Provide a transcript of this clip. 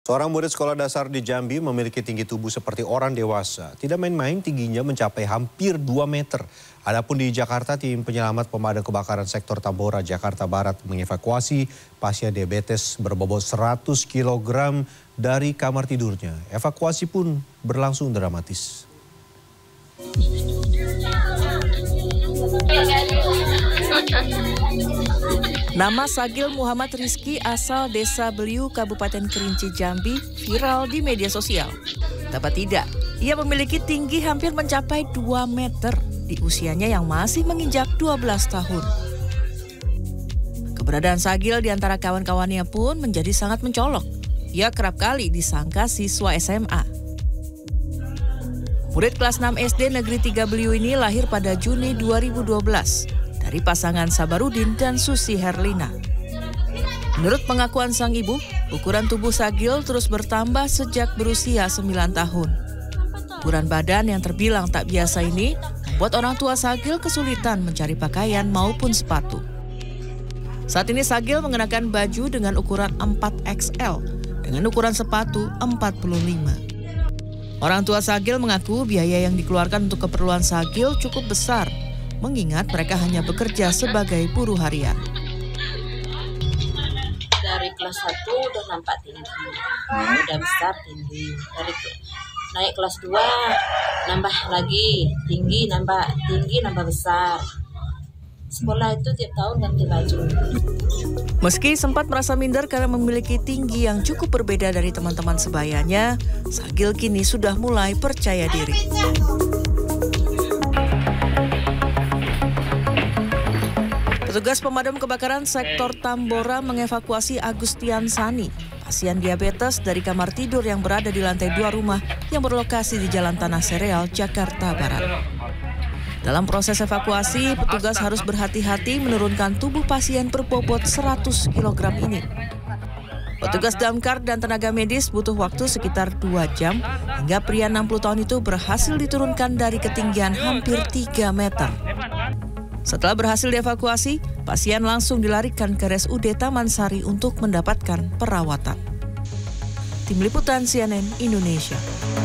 Seorang murid sekolah dasar di Jambi memiliki tinggi tubuh seperti orang dewasa. Tidak main-main, tingginya mencapai hampir 2 meter. Adapun di Jakarta, tim penyelamat pemadam kebakaran sektor Tambora, Jakarta Barat mengevakuasi pasien diabetes berbobot 100 kg dari kamar tidurnya. Evakuasi pun berlangsung dramatis. Nama Sagil Muhammad Rizky asal Desa Beliu, Kabupaten Kerinci, Jambi viral di media sosial. Dapat tidak, ia memiliki tinggi hampir mencapai 2 meter di usianya yang masih menginjak 12 tahun. Keberadaan Sagil di antara kawan-kawannya pun menjadi sangat mencolok. Ia kerap kali disangka siswa SMA. Murid kelas 6 SD Negeri 3 Beliu ini lahir pada Juni 2012. Dari pasangan Sabarudin dan Susi Herlina. Menurut pengakuan sang ibu, ukuran tubuh Sagil terus bertambah sejak berusia 9 tahun. Ukuran badan yang terbilang tak biasa ini membuat orang tua Sagil kesulitan mencari pakaian maupun sepatu. Saat ini Sagil mengenakan baju dengan ukuran 4XL dengan ukuran sepatu 45. Orang tua Sagil mengaku biaya yang dikeluarkan untuk keperluan Sagil cukup besar, mengingat mereka hanya bekerja sebagai buruh harian. Dari kelas 1 udah nampak tinggi, udah besar tinggi. Dari naik kelas 2 nambah lagi tinggi, nambah besar. Sekolah itu tiap tahun ganti baju. Meski sempat merasa minder karena memiliki tinggi yang cukup berbeda dari teman-teman sebayanya, Sagil kini sudah mulai percaya diri. Petugas pemadam kebakaran sektor Tambora mengevakuasi Agustian Sani, pasien diabetes dari kamar tidur yang berada di lantai 2 rumah yang berlokasi di Jalan Tanah Sereal, Jakarta Barat. Dalam proses evakuasi, petugas harus berhati-hati menurunkan tubuh pasien berbobot 100 kg ini. Petugas damkar dan tenaga medis butuh waktu sekitar 2 jam hingga pria 60 tahun itu berhasil diturunkan dari ketinggian hampir 3 meter. Setelah berhasil dievakuasi, pasien langsung dilarikan ke RSUD Taman Sari untuk mendapatkan perawatan. Tim Liputan CNN Indonesia.